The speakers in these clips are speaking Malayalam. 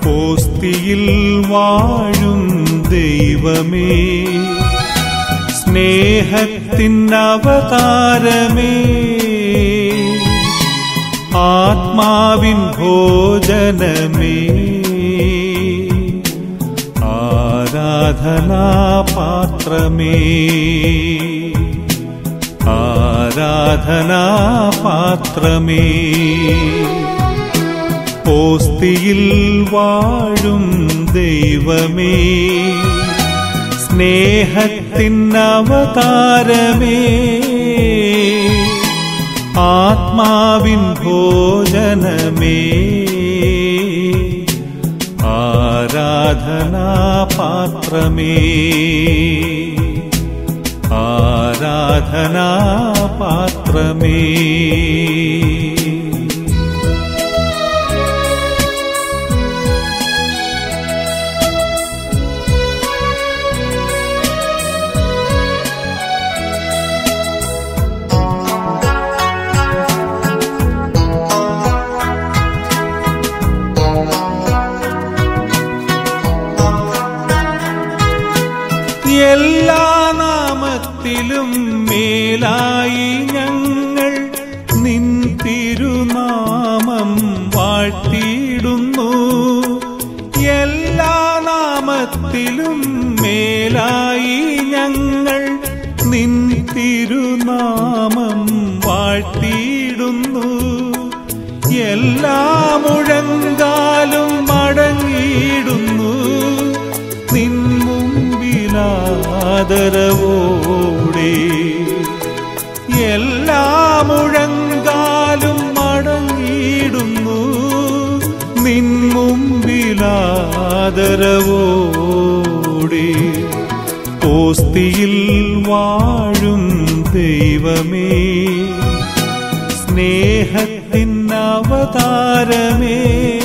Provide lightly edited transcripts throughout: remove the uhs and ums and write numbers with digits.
ഓസ്തിയിൽ വാഴും ദൈവമേ, സ്നേഹത്തിനവതാരമേ, ആത്മാവിൻ ഭോജനമേ, ആരാധനാപാത്രമേ, ആരാധനാപാത്രമേ. ഓസ്തിയിൽ വാഴും ദൈവമേ, സ്നേഹത്തിനവതാരമേ, ആത്മാവിൻ ഭോജനമേ, ആരാധനാപാത്രമേ, ആരാധനാപാത്രമേ. എല്ലാ നാമത്തിലും മേലായി ഞങ്ങൾ നിൻ തിരുനാമം വാഴ്ത്തിയിടുന്നു. എല്ലാ നാമത്തിലും മേലായി ഞങ്ങൾ നിൻ തിരുനാമം വാഴ്ത്തിയിടുന്നു. എല്ലാ മുഴങ്കാലും മടങ്ങിയിടുന്നു നിൻ ആദരവോടെ. എല്ലാ മുഴങ്കാലും മടങ്ങിയിടുന്നു നിൻ മുമ്പിലാദരവോടെ. ഓസ്തിയിൽ വാഴും ദൈവമേ, സ്നേഹത്തിനവതാരമേ,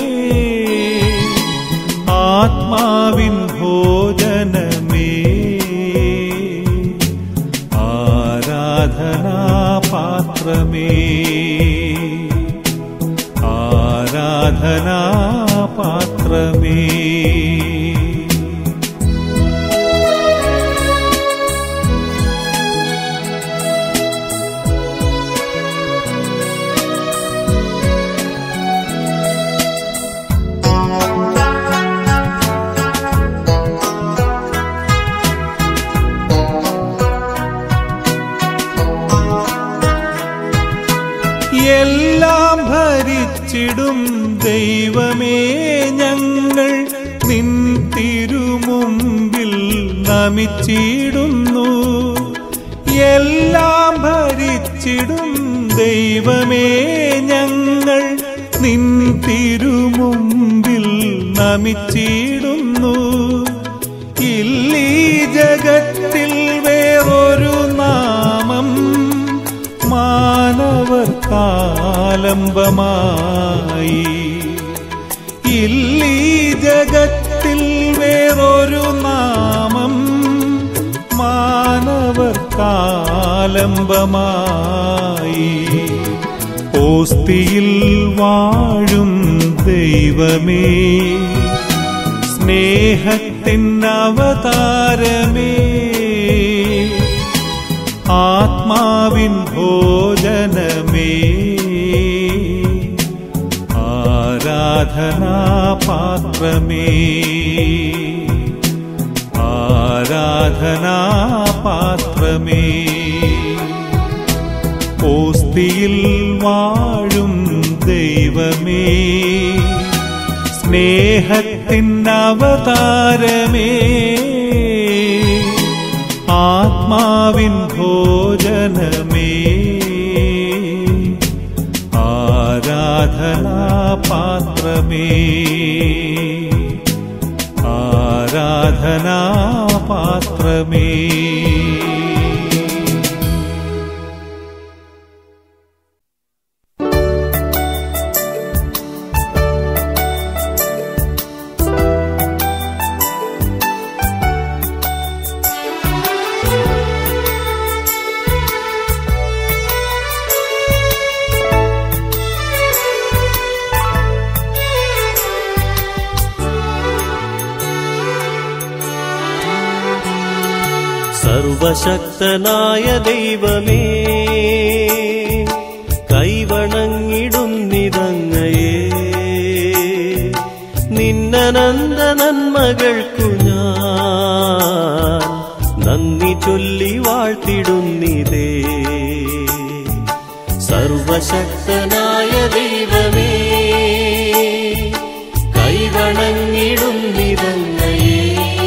ആത്മാവിൻ ഭോജനമേ, ആരാധനാപാത്രമേ, ആരാധനാപാത്രമേ. എല്ലാം ഭരിച്ചിടും ദൈവമേ, ഞങ്ങൾ നിൻ തിരുമുമ്പിൽ നമിച്ചിടുന്നു. എല്ലാം ഭരിച്ചിടും ദൈവമേ, ഞങ്ങൾ നിൻ തിരുമുമ്പിൽ നമിച്ചിടുന്നു. ഇല്ലീ ജഗത്തിൽ വേറൊരു നാമം മാനവർക്കാലംബമായി. ഇല്ലീ ജഗത്തിൽ വേറൊരു നാമം മാനവർക്കാലംബമായി. ഓസ്തിയിൽ വാഴും ദൈവമേ, സ്നേഹത്തിനവതാരമേ, ആത്മാവിൻ ഭോജനമേ, ആരാധനാപാത്രമേ, ആരാധനാപാത്രമേ. ഓസ്തിയിൽ വാഴും ദൈവമേ, സ്നേഹത്തിനവതാരമേ, ആത്മാവിൻ ഭോജനമേ, ആരാധനാപാത്രമേ, ആരാധനാപാത്രമേ. സർവശക്തനായ ദൈവമേ, കൈവണങ്ങിടുന്നിതങ്ങയെ. നിന്നനന്ത നന്മകൾക്കു ഞാൻ നന്ദി ചൊല്ലി വാഴ്ത്തിടുന്നിതേ. സർവശക്തനായ ദൈവമേ, കൈവണങ്ങിടുന്നിതങ്ങയെ.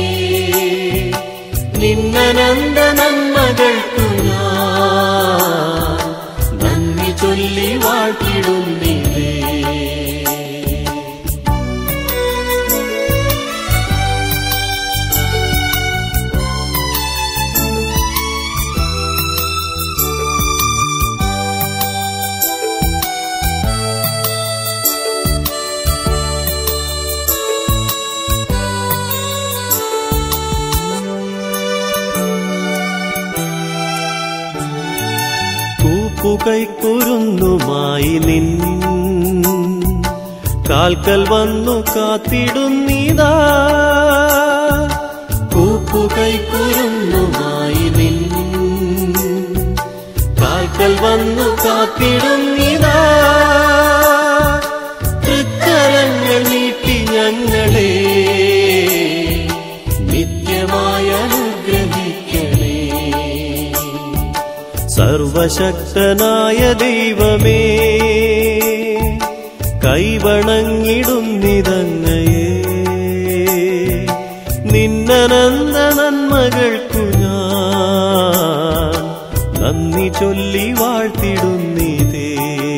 നിന്നനന്ത നന്മകൾക്കു ഞാൻ നന്ദി ചൊല്ലി വാഴ്ത്തിടുന്നിതേ. കൈക്കുരുന്നുമായി നിൻ കാൽക്കൽ വന്നു കാത്തിടുന്നിതാ. കൂപ്പുകൈക്കുരുന്നുമായി നിൻ കാൽക്കൽ വന്നു കാത്തിടുന്നിതാ. തൃക്കരങ്ങൾ നീട്ടി ഞങ്ങളെ നിത്യമായ അനുഗ്രഹിക്കണേ. സർവശക്തനായ ദൈവമേ, കൈവണങ്ങിടുന്നിതങ്ങയെ. നിന്നനന്ത നന്മകൾക്കു ഞാൻ നന്ദി ചൊല്ലി വാഴ്ത്തിടുന്നിതേ.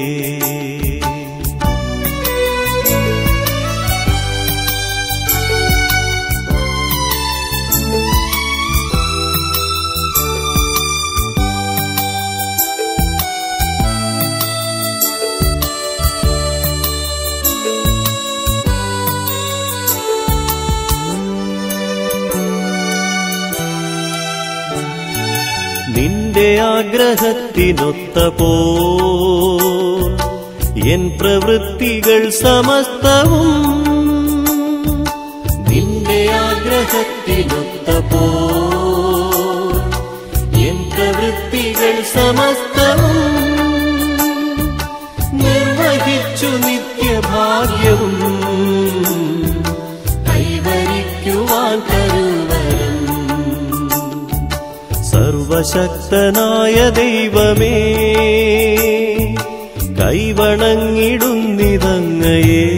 നിന്റെ ആഗ്രഹത്തിനൊത്ത പോൽ എൻ പ്രവൃത്തികൾ സമസ്തവും. നിന്റെ ആഗ്രഹത്തിനൊത്ത പോൽ എൻ പ്രവൃത്തികൾ സമസ്തവും. നിർവഹിച്ചു നിത്യഭാഗ്യവും കൈവരിക്കുവാൻ തരുവരം. സർവശക്തനായ ദൈവമേ, കൈവണങ്ങിടുന്നിതങ്ങയെ.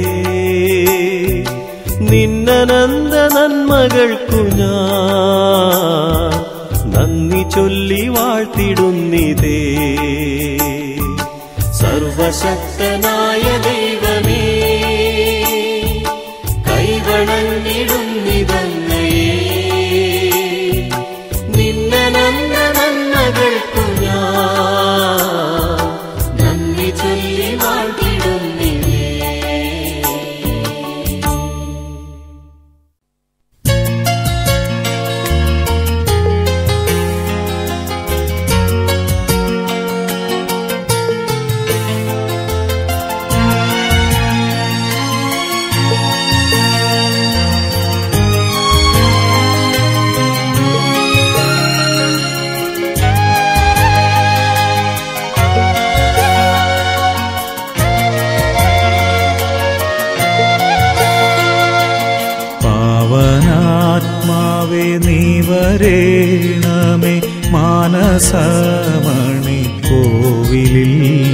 നിന്നനന്ത നന്മകൾക്കു ഞാൻ നന്ദി ചൊല്ലി വാഴ്ത്തിടുന്നിതേ. സർവശക്തനായ ദൈവമേ, കൈവണങ്ങിടുന്നിതങ്ങയെ. നിന്നനന്ത നന്മകൾക്കു ഞാൻ നന്ദി ചൊല്ലി വാഴ്ത്തിടുന്നിതേ. പാവനാത്മാവേ നീ വരേണമേ മാനസമണി കോവിലിൽ.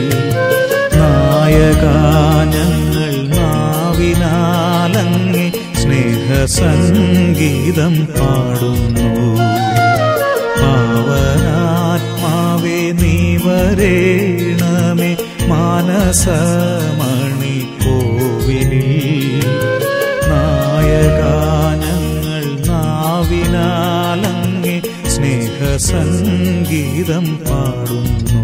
നായകാനങ്ങൾ നാവിനാലങ്ങേ സ്നേഹസംഗീതം പാടുന്നു. പാവനാത്മാവേ നീ വരേണമേ മാനസമണി കോവിലിൽ. നായകാനങ്ങൾ നാവിനാലങ്ങേ സ്നേഹസംഗീതം പാടുന്നു.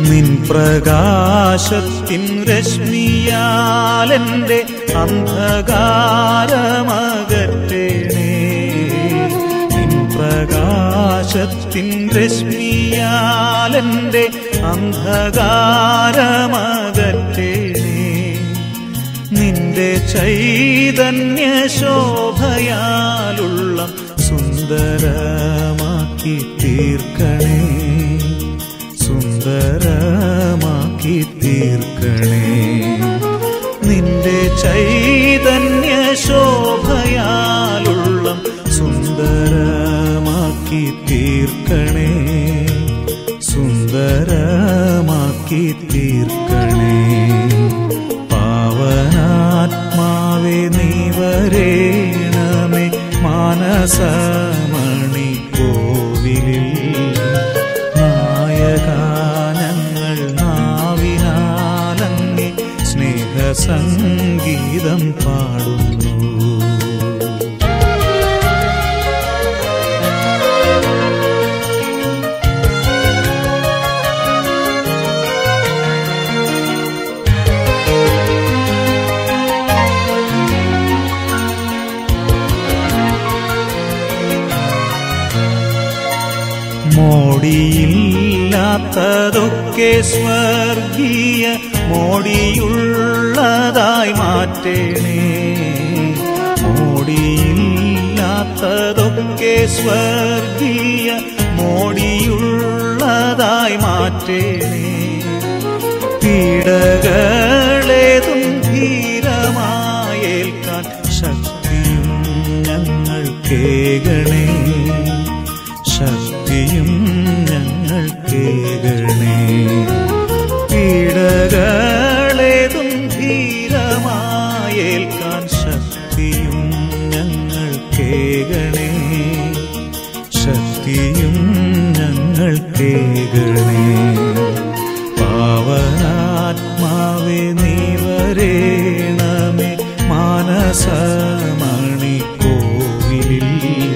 നിൻ പ്രകാശത്തിൻ രശ്മിയാലെന്റെ അന്ധകാരമകറ്റണേ. നിൻ പ്രകാശത്തിൻ രശ്മിയാലെന്റെ അന്ധകാരമകറ്റണേ. നിന്റെ ചൈതന്യ ശോഭയാലുള്ള സുന്ദരമാക്കി തീർക്കണേ, സുന്ദരമാക്കി തീർക്കണേ. നിന്റെ ചൈതന്യ ശോഭയാലുള്ള സുന്ദരമാക്കി തീർക്കണേ, സുന്ദരമാക്കി തീർക്കണേ. പാവനാത്മാവേ നീ വരേണമേ മാനസമണി കോവിലിൽ. നായഗാനങ്ങൾ നാവിനാലങ്ങി സ്നേഹസംഗീതം പാടുന്നു. മോടിയില്ലാത്തതൊക്കെ സ്വർഗീയ മോടിയുള്ളതായി മാറ്റണേ. മോടിയില്ലാത്തതൊക്കെ സ്വർഗീയ മോടിയുള്ളതായി മാറ്റണേ. പീഡകളേതും ധീരമായേൽക്കാൻ ശക്തിയും ഞങ്ങൾക്കേകണേ, ശക്തിയും ഞങ്ങൾക്കേകണേ. പീഡകളേതും ധീരമായേൽക്കാൻ ശക്തിയും ഞങ്ങൾക്കേകണേ, ശക്തിയും ഞങ്ങൾക്കേകണേ. പാവനാത്മാവേ നീ വരേണമേ മാനസമണി കോവിലിൽ.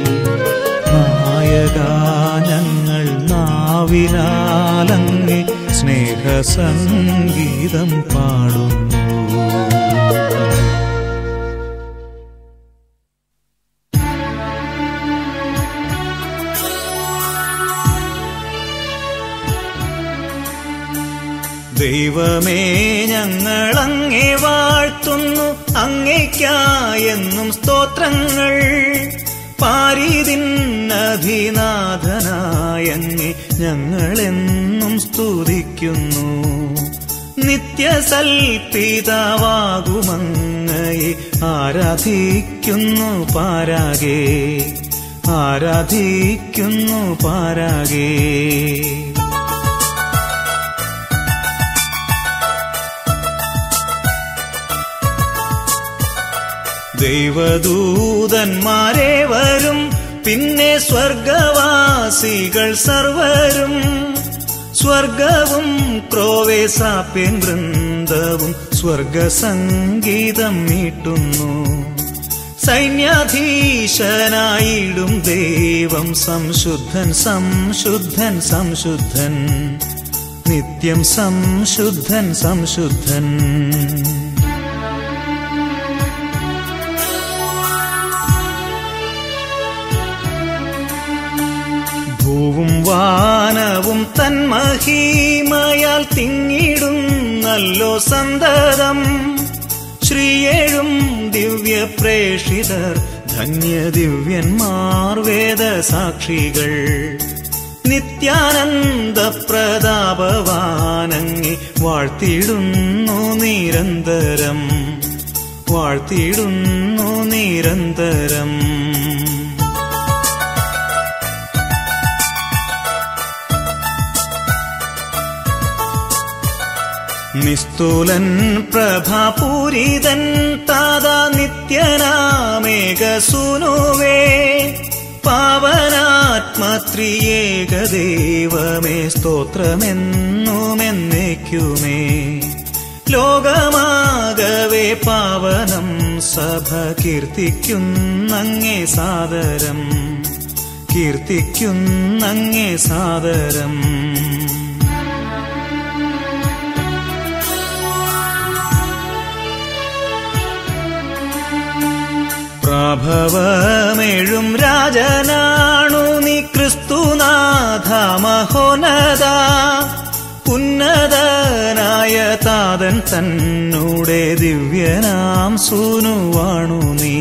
നായഗാനങ്ങൾ നാവിനാലങ്ങി സ്നേഹസംഗീതം പാടുന്നു. ദൈവമേ ഞങ്ങളങ്ങേ വാഴ്ത്തുന്നു, അങ്ങേയ്ക്കായെന്നും സ്തോത്രങ്ങൾ. പാരിതിന്നധിനാഥനായങ്ങേ ഞങ്ങളെന്നും സ്തുതിക്കുന്നു. നിത്യസൽപിതാവാകുമങ്ങയെ ആരാധിക്കുന്നു പാരാകെ, ആരാധിക്കുന്നു പാരാകെ. ദൈവദൂതന്മാരെ വരും, പിന്നെ സ്വർഗവാസികൾ സർവരും. സ്വർഗവും ക്രോവേസാപ്യൻ വൃന്ദവും സ്വർഗസംഗീതം മീട്ടുന്നു. സൈന്യാധീശനായിടും ദൈവം സംശുദ്ധൻ, സംശുദ്ധൻ, സംശുദ്ധൻ, നിത്യം സംശുദ്ധൻ, സംശുദ്ധൻ. ഭൂവും വാനവും തന്മഹീമയാൽ തിങ്ങിടുന്നല്ലോ സന്തതം. ശ്രീയേഴും ദിവ്യപ്രേഷിതർ ധന്യദിവ്യന്മാർ വേദസാക്ഷികൾ. നിത്യാനന്ദ പ്രതാപവാനങ്ങി വാഴ്ത്തിടുന്നു നിരന്തരം, വാഴ്ത്തിടുന്നു നിരന്തരം. നിസ്തുലൻ പ്രഭാപൂരിതൻ താതാ നിത്യനാമേകസൂനുവേ. പാവനാത്മത്രിയേകദൈവമേ സ്തോത്രമെന്നുമെന്നേക്കുമേ. ലോകമാകവേ പാവനം സഭ കീർത്തിക്കുന്നങ്ങേ സാദരം, കീർത്തിക്കുന്നങ്ങേ സാദരം. നവമേഴും രാജനാണു നീ ക്രിസ്തുനാഥ മഹോന്നത. ഉന്നതനായ താതൻ തന്നൂടെ ദിവ്യനാം സൂനുവാണു നീ.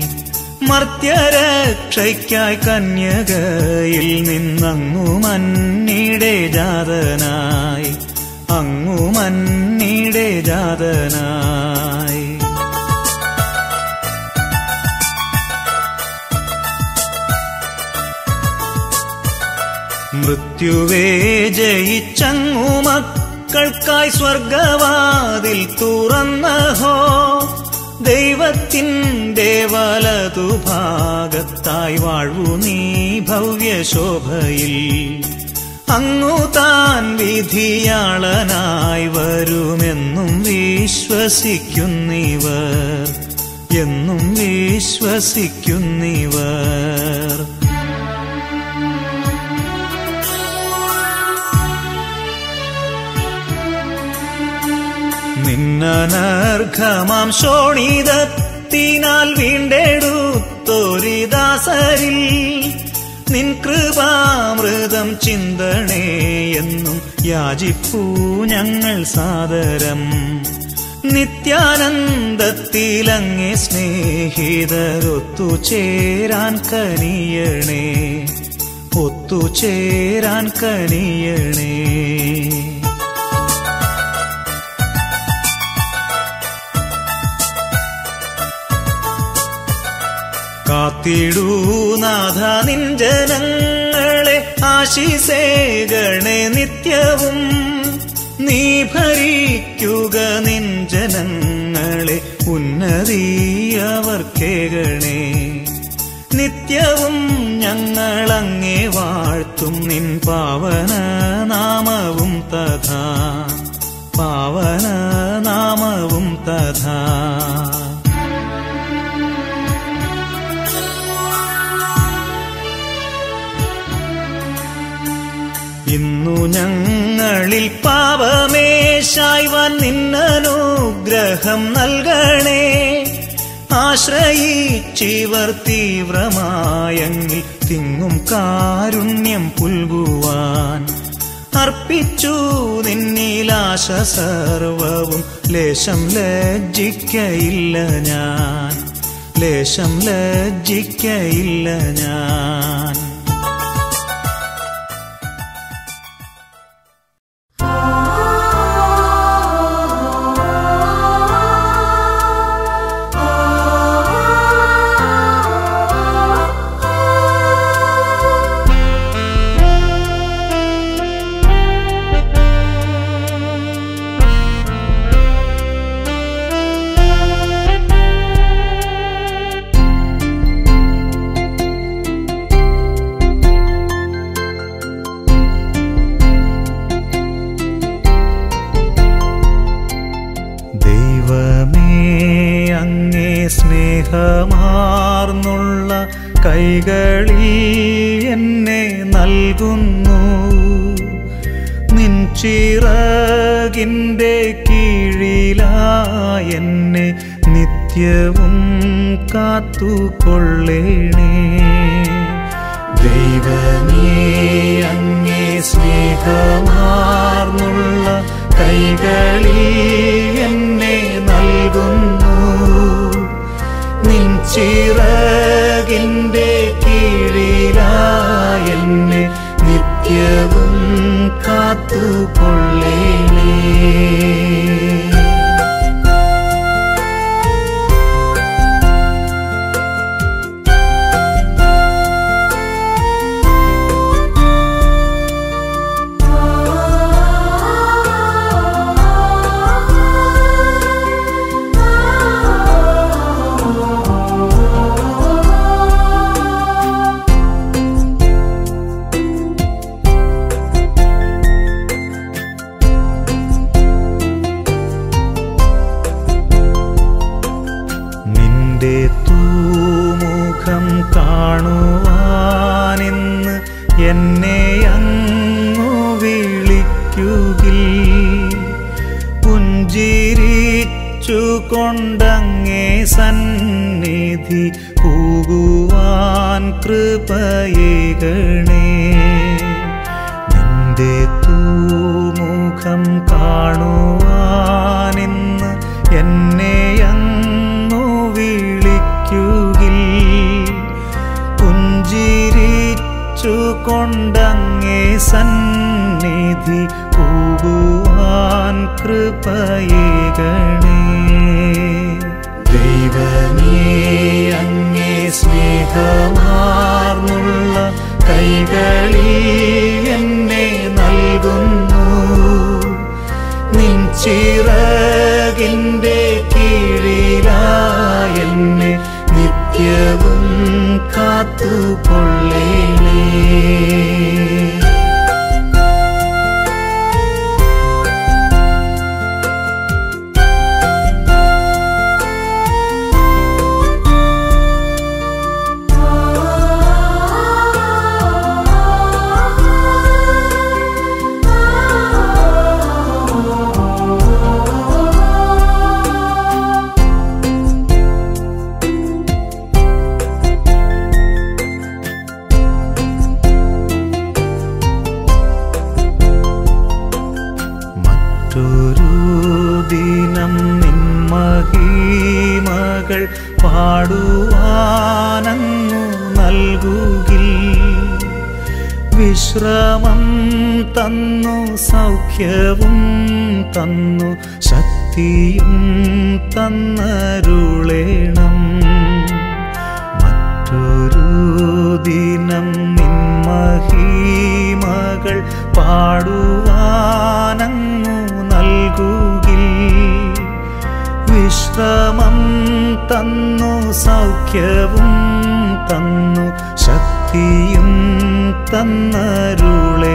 മർത്യരക്ഷയ്ക്കായി കന്യകയിൽ നിന്നങ്ങു മന്നീടെ ജാതനായി, അങ്ങു മന്നീടെ ജാതനായി. മൃത്യുവേ ജയിച്ചങ്ങു മക്കൾക്കായി സ്വർഗവാതിൽ തുറന്നഹോ. ദൈവത്തിൻ്റെ വലതുഭാഗത്തായി വാഴ്വു നീ ഭവ്യശോഭയിൽ. അങ്ങു താൻ വിധിയാളനായി വരുമെന്നും വിശ്വസിക്കുന്നിവർ, എന്നും വിശ്വസിക്കുന്നിവർ. നിന്നനർഘമാം ശോണിതത്തിനാൽ വീണ്ടെടുത്തൊരിദാസരിൽ നിൻ കൃപാമൃതം ചിന്തണേ എന്നും യാചിപ്പൂ ഞങ്ങൾ സാദരം. നിത്യാനന്ദത്തിലങ്ങേ സ്നേഹിതരൊത്തുചേരാൻ കനിയണേ, ഒത്തുചേരാൻ കനിയണേ. കാത്തിടൂ നാഥ നിൻ ജനങ്ങളെ, ആശിസേകണേ നിത്യവും. നീ ഭരിക്കുക നിൻ ജനങ്ങളെ, ഉന്നതിയവർക്കേകണേ. നിത്യവും ഞങ്ങളങ്ങേ വാഴ്ത്തും നിൻ പാവന നാമവും തഥാ, പാവന നാമവും തഥാ. ഇന്നു ഞങ്ങളിൽ പാപമേശായ്വാൻ നിന്നനുഗ്രഹം നൽകണേ. ആശ്രയിച്ചിവർ തീവ്രമായങ്ങിൽ തിങ്ങും കാരുണ്യം പുൽകുവാൻ. അർപ്പിച്ചു നിന്നിലാശ സർവവും, ലേശം ലജ്ജിക്കയില്ല ഞാൻ, ലേശം ലജ്ജിക്കയില്ല ഞാൻ. സ്നേഹമാർന്നുള്ള കൈകളിൽ എന്നെ നൽകുന്നു. നിൻ ചിറകിൻ്റെ കീഴിലായി എന്നെ നിത്യവും കാത്തുകൊള്ളേണേ. ദൈവമേ അങ്ങേ സ്നേഹമാർന്നുള്ള കൈകളിൽ എന്നെ നൽകുന്നു. നിൻ ചിറകിൻ്റെ കീഴിലായി എന്നെ നിത്യവും കാത്തുകൊള്ളേണേ. തൂമുഖം കാണുവാനിന്ന് എന്നെ അങ്ങു വിളിക്കുകിൽ. പുഞ്ചിരിച്ചു കൊണ്ടങ്ങേ സന്നിധി പൂവിൽ പോകുവാൻ കൃപയേകണേ. നിന്റെ തൂമുഖം കാണുവാനിന്ന് എന്നെ അങ്ങു വിളിക്കുകിൽ. പുഞ്ചിരിച്ചു കൊണ്ടങ്ങേ സന്നിധി പോകുവാൻ കൃപയേകണേ. ദൈവമേ, അങ്ങേ സ്നേഹമാർന്നുള്ള കൈകളിൽ എന്നെ നൽകുന്നു. നിൻ ചിറകിൻ്റെ കീഴിലായി എന്നെ നിത്യവും കാത്തുകൊള്ളേണേ. ദിനം നിൻ മഹിമകൾ പാടുവാനങ്ങു നൽകുകിൽ. വിശ്രമം തന്നു സൗഖ്യവും തന്നു ശക്തിയും തന്നരുളേണം. മറ്റൊരു ദിനം നിൻ മഹിമകൾ പാടുവാനങ്ങു നൽകുകിൽ. വിശ്രമം തന്നു സൗഖ്യവും തന്നു ശക്തിയും തന്നരുളേ.